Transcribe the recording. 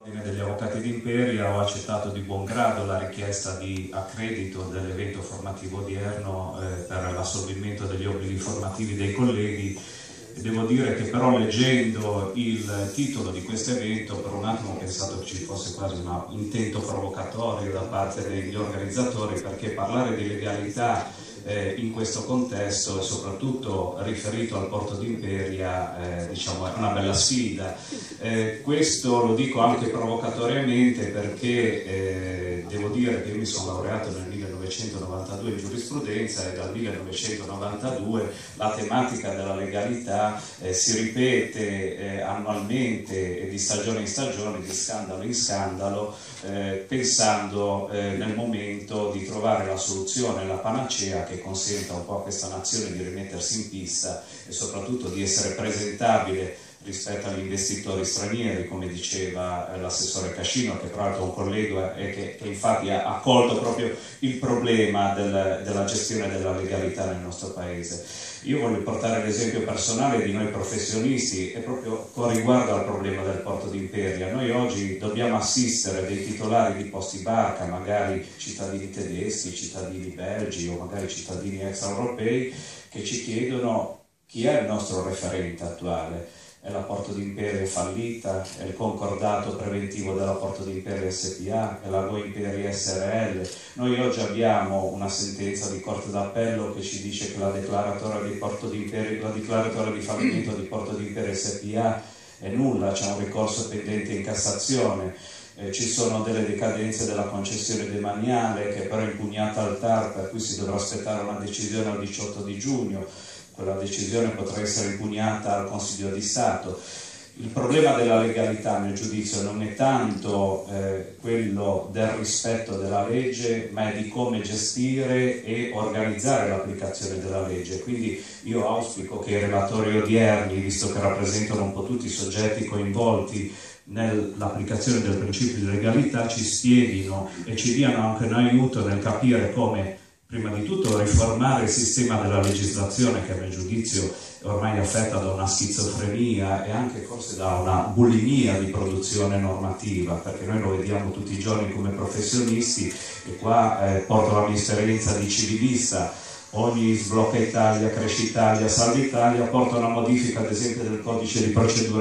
Degli Avvocati d'Imperia ho accettato di buon grado la richiesta di accredito dell'evento formativo odierno per l'assolvimento degli obblighi formativi dei colleghi. Devo dire che però, leggendo il titolo di questo evento, per un attimo ho pensato che ci fosse quasi un intento provocatorio da parte degli organizzatori, perché parlare di legalità in questo contesto e soprattutto riferito al porto d'Imperia diciamo, è una bella sfida. Questo lo dico anche provocatoriamente perché devo dire che io mi sono laureato nel 1992 in giurisprudenza e dal 1992 la tematica della legalità si ripete annualmente e di stagione in stagione, di scandalo in scandalo, pensando nel momento di trovare la soluzione, la panacea che consenta un po' a questa nazione di rimettersi in pista e soprattutto di essere presentabile rispetto agli investitori stranieri, come diceva l'assessore Cascino, che tra l'altro è un collega e che infatti ha colto proprio il problema della gestione della legalità nel nostro Paese. Io voglio portare l'esempio personale di noi professionisti e proprio con riguardo al problema del porto d'Imperia. Noi oggi dobbiamo assistere dei titolari di posti barca, magari cittadini tedeschi, cittadini belgi o magari cittadini extraeuropei, che ci chiedono chi è il nostro referente attuale. È la Porto d'Imperia fallita, è il concordato preventivo della Porto d'Imperia SPA, è la Go Imperia SRL. Noi oggi abbiamo una sentenza di Corte d'Appello che ci dice che la declaratoria di fallimento di Porto d'Imperia SPA è nulla, c'è un ricorso pendente in Cassazione. Ci sono delle decadenze della concessione demaniale che però è impugnata al TAR, per cui si dovrà aspettare una decisione al 18 di giugno. Quella decisione potrà essere impugnata al Consiglio di Stato. Il problema della legalità, nel giudizio, non è tanto quello del rispetto della legge, ma è di come gestire e organizzare l'applicazione della legge. Quindi io auspico che i relatori odierni, visto che rappresentano un po' tutti i soggetti coinvolti nell'applicazione del principio di legalità, ci spieghino e ci diano anche un aiuto nel capire come, prima di tutto, riformare il sistema della legislazione, che a mio giudizio è ormai affetta da una schizofrenia e anche forse da una bulimia di produzione normativa, perché noi lo vediamo tutti i giorni come professionisti e qua porto la mia esperienza di civilista. Ogni sblocca Italia, cresci Italia, salva Italia porta una modifica ad esempio del codice di procedura